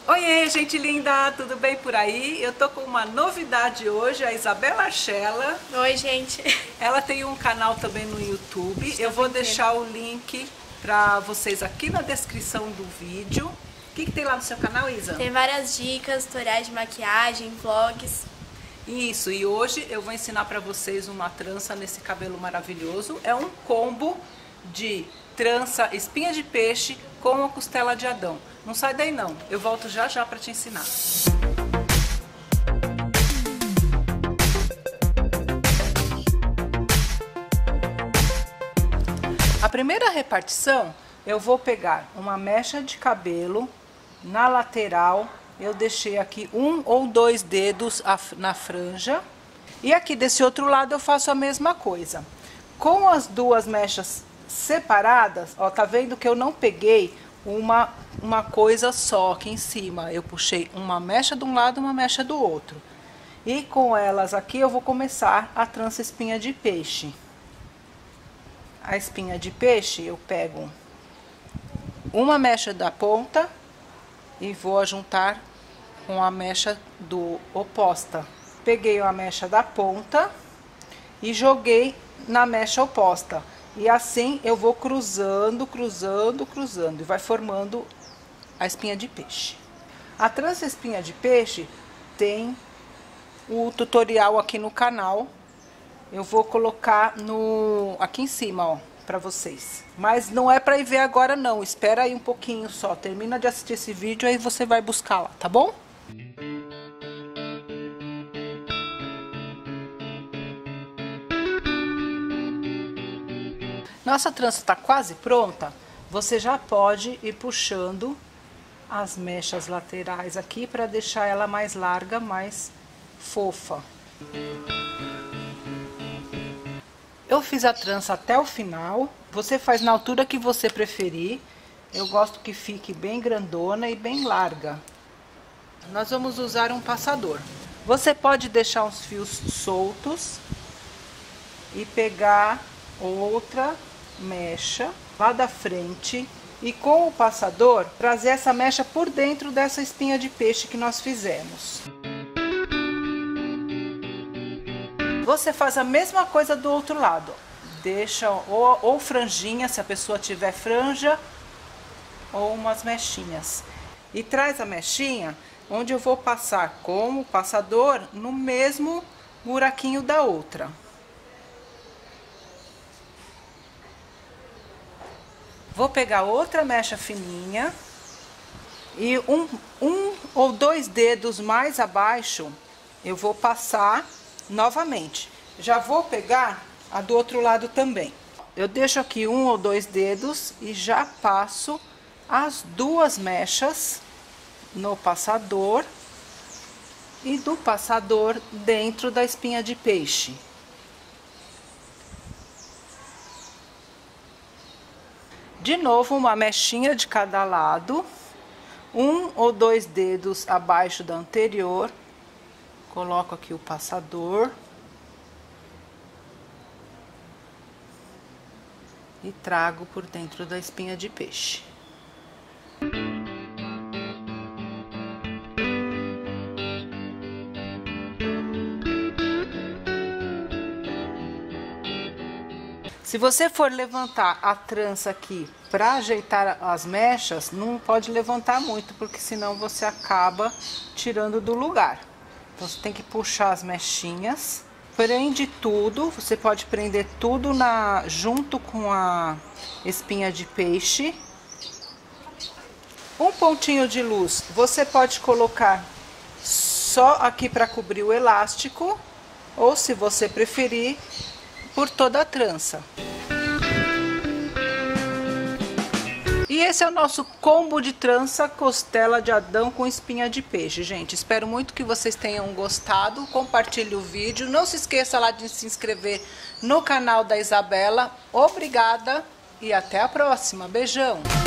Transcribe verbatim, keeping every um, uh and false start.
Oiê, gente linda, tudo bem por aí? Eu tô com uma novidade hoje, a Isabela Archela. Oi, gente. Ela tem um canal também no YouTube. Eu vou deixar o link para vocês aqui na descrição do vídeo. O que, que tem lá no seu canal, Isa? Tem várias dicas, tutoriais de maquiagem, vlogs. Isso, e hoje eu vou ensinar para vocês uma trança nesse cabelo maravilhoso. É um combo de trança espinha de peixe com a costela de Adão. Não sai daí não, eu volto já já para te ensinar. A primeira repartição, eu vou pegar uma mecha de cabelo na lateral. Eu deixei aqui um ou dois dedos na franja. E aqui desse outro lado eu faço a mesma coisa. Com as duas mechas separadas, ó, tá vendo que eu não peguei uma, uma coisa só aqui em cima. Eu puxei uma mecha de um lado e uma mecha do outro. E com elas aqui eu vou começar a trança espinha de peixe. A espinha de peixe eu pego uma mecha da ponta e vou juntar com a mecha do oposta. Peguei a mecha da ponta e joguei na mecha oposta. E assim eu vou cruzando, cruzando, cruzando. E vai formando a espinha de peixe. A trança espinha de peixe tem o tutorial aqui no canal. Eu vou colocar no aqui em cima, ó, pra vocês. Mas não é pra ir ver agora não. Espera aí um pouquinho só. Termina de assistir esse vídeo, aí você vai buscar lá, tá bom? Nossa trança está quase pronta, você já pode ir puxando as mechas laterais aqui para deixar ela mais larga, mais fofa. Eu fiz a trança até o final, você faz na altura que você preferir. Eu gosto que fique bem grandona e bem larga. Nós vamos usar um passador. Você pode deixar uns fios soltos e pegar outra mecha lá da frente e com o passador trazer essa mecha por dentro dessa espinha de peixe que nós fizemos. Você faz a mesma coisa do outro lado. Deixa ou, ou franjinha, se a pessoa tiver franja, ou umas mechinhas. E traz a mechinha onde eu vou passar com o passador no mesmo buraquinho da outra. Vou pegar outra mecha fininha e um, um ou dois dedos mais abaixo eu vou passar novamente. Já vou pegar a do outro lado também. Eu deixo aqui um ou dois dedos e já passo as duas mechas no passador e do passador dentro da espinha de peixe. De novo, uma mechinha de cada lado, um ou dois dedos abaixo da anterior. Coloco aqui o passador. E trago por dentro da espinha de peixe. Se você for levantar a trança aqui para ajeitar as mechas, não pode levantar muito, porque senão você acaba tirando do lugar. Então você tem que puxar as mechinhas, prende tudo, você pode prender tudo na, junto com a espinha de peixe. Um pontinho de luz você pode colocar só aqui para cobrir o elástico, ou se você preferir, por toda a trança. E esse é o nosso combo de trança costela de Adão com espinha de peixe, gente. Espero muito que vocês tenham gostado. Compartilhe o vídeo. Não se esqueça lá de se inscrever no canal da Isabela. Obrigada e até a próxima. Beijão!